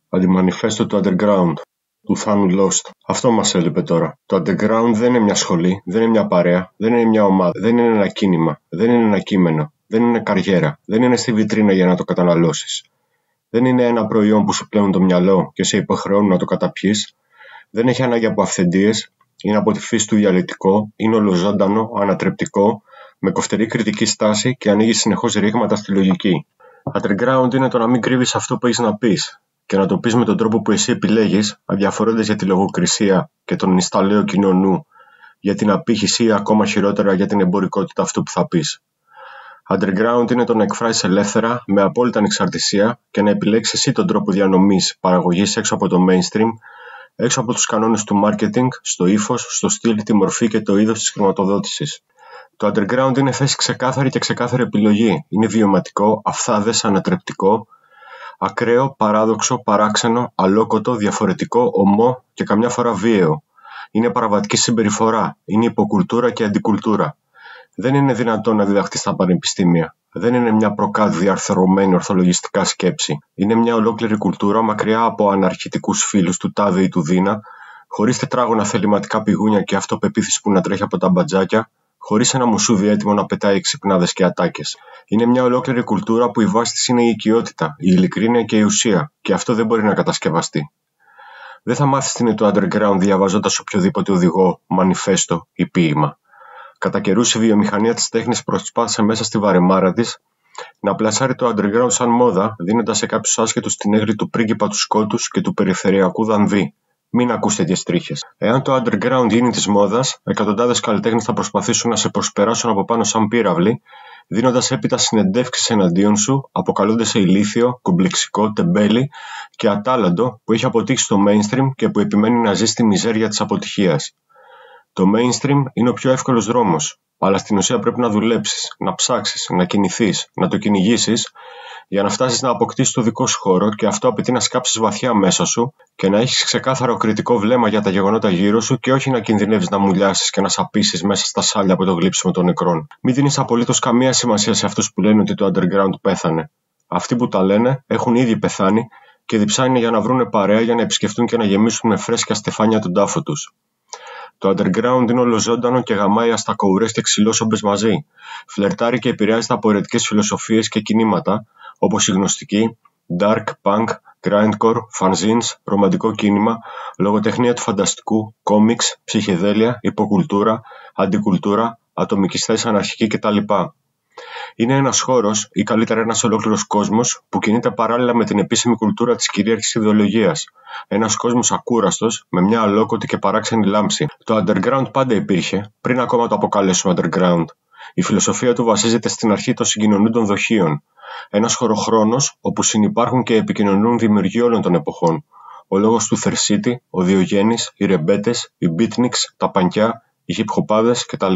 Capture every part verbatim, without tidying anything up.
Αντιμανιφέστο του underground, του Θάνου Lost. Αυτό μας έλειπε τώρα. Το underground δεν είναι μια σχολή, δεν είναι μια παρέα, δεν είναι μια ομάδα, δεν είναι ένα κίνημα, δεν είναι ένα κείμενο, δεν είναι καριέρα, δεν είναι στη βιτρίνα για να το καταναλώσεις. Δεν είναι ένα προϊόν που σου πλένουν το μυαλό και σε υποχρεώνουν να το καταπιείς. Δεν έχει ανάγκη από αυθεντίες, είναι από τη φύση του διαλεκτικό, είναι ολοζώντανο, ανατρεπτικό, με κοφτερή κριτική στάση και ανοίγει συνεχώς ρήγματα στη λογική. Underground είναι το να μην κρύβεις αυτό που έχεις να πεις και να το πεις με τον τρόπο που εσύ επιλέγεις, αδιαφορώντας για τη λογοκρισία και τον νησταλαίο κοινό νου, για την απήχηση ή ακόμα χειρότερα για την εμπορικότητα αυτού που θα πεις. Underground είναι το να εκφράσεις ελεύθερα, με απόλυτη ανεξαρτησία και να επιλέξεις εσύ τον τρόπο διανομής, παραγωγής έξω από το mainstream, έξω από τους κανόνες του marketing, στο ύφος, στο στυλ, τη μορφή και το είδος της χρηματοδότησης. Το underground είναι θέση ξεκάθαρη και ξεκάθαρη επιλογή. Είναι βιωματικό, αυθάδες, ανατρεπτικό, ακραίο, παράδοξο, παράξενο, αλόκοτο, διαφορετικό, ομό και καμιά φορά βίαιο. Είναι παραβατική συμπεριφορά, είναι υποκουλτούρα και αντικουλτούρα. Δεν είναι δυνατόν να διδαχθεί στα πανεπιστήμια. Δεν είναι μια προκάτ διαρθρωμένη ορθολογιστικά σκέψη. Είναι μια ολόκληρη κουλτούρα μακριά από αναρχητικούς φίλους του τάδε ή του δίνα, χωρίς τετράγωνα θεληματικά πηγούνια και αυτοπεποίθηση που να τρέχει από τα μπατζάκια, χωρίς ένα μουσούδι έτοιμο να πετάει ξυπνάδες και ατάκες. Είναι μια ολόκληρη κουλτούρα που η βάση της είναι η οικειότητα, η ειλικρίνεια και η ουσία, και αυτό δεν μπορεί να κατασκευαστεί. Δεν θα μάθεις τι είναι το underground διαβάζοντας οποιοδήποτε οδηγό, μανιφέστο ή ποίημα. Κατά καιρούς η βιομηχανία της τέχνης προσπάθησε μέσα στη βαρεμάρα της να πλασάρει το underground σαν μόδα, δίνοντας σε κάποιους άσχετους την έγκλη του πρίγκιπα του σκότους και του περιφερειακού δανδύ. Μην ακούς τέτοιες τρίχες. Εάν το underground γίνει της μόδας, εκατοντάδες καλλιτέχνες θα προσπαθήσουν να σε προσπεράσουν από πάνω σαν πύραυλοι, δίνοντας έπειτα συνεντεύξεις εναντίον σου, αποκαλούνται σε ηλίθιο, κομπλεξικό, τεμπέλη και ατάλλαντο που έχει αποτύχει στο mainstream και που επιμένει να ζει στη μιζέρια της αποτυχίας. Το mainstream είναι ο πιο εύκολος δρόμος, αλλά στην ουσία πρέπει να δουλέψεις, να ψάξεις, να κινηθείς, να το κυνηγήσεις, για να φτάσεις να αποκτήσεις το δικό σου χώρο, και αυτό απαιτεί να σκάψεις βαθιά μέσα σου και να έχεις ξεκάθαρο κριτικό βλέμμα για τα γεγονότα γύρω σου και όχι να κινδυνεύεις να μουλιάσεις και να σαπίσεις μέσα στα σάλια από το γλύψιμο των νεκρών. Μην δίνεις απολύτως καμία σημασία σε αυτούς που λένε ότι το underground πέθανε. Αυτοί που τα λένε έχουν ήδη πεθάνει και διψάνε για να βρούνε παρέα για να επισκεφτούν και να γεμίσουν με φρέσκια στεφάνια τον τάφο τους. Το underground είναι ολοζώντανο και γαμάει αστακοουρές και ξυλόσομπες μαζί. Φλερτάρει και επηρεάζεται από αιρετικές φιλοσοφίες και κινήματα, όπως η γνωστική, dark, punk, grindcore, fanzines, ρομαντικό κίνημα, λογοτεχνία του φανταστικού, κόμιξ, ψυχεδέλεια, υποκουλτούρα, αντικουλτούρα, ατομική θέση αναρχική κτλ. Είναι ένας χώρος, ή καλύτερα ένας ολόκληρος κόσμος, που κινείται παράλληλα με την επίσημη κουλτούρα της κυρίαρχης ιδεολογίας. Ένας κόσμος ακούραστος, με μια αλόκοτη και παράξενη λάμψη. Το underground πάντα υπήρχε, πριν ακόμα το αποκαλέσουμε underground. Η φιλοσοφία του βασίζεται στην αρχή των συγκοινωνούντων δοχείων. Ένας χωροχρόνος όπου συνυπάρχουν και επικοινωνούν δημιουργοί όλων των εποχών. Ο λόγος του Θερσίτη, ο Διογέννης, οι ρεμπέτες, οι beatniks, τα πανκιά, οι hip-hopάδες κτλ.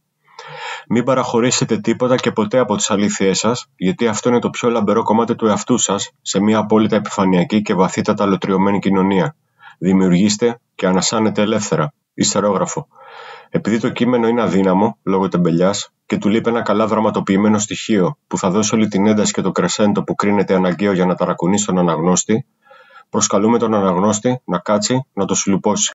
Μην παραχωρήσετε τίποτα και ποτέ από τις αλήθειές σας, γιατί αυτό είναι το πιο λαμπερό κομμάτι του εαυτού σας σε μια απόλυτα επιφανειακή και βαθύτατα αλωτριωμένη κοινωνία. Δημιουργήστε και ανασάνετε ελεύθερα. Ιστερόγραφο. Επειδή το κείμενο είναι αδύναμο, λόγω τεμπελιάς, και του λείπει ένα καλά δραματοποιημένο στοιχείο που θα δώσει όλη την ένταση και το κρεσέντο που κρίνεται αναγκαίο για να ταρακουνήσει τον αναγνώστη, προσκαλούμε τον αναγνώστη να κάτσει να το σουλουπώσει.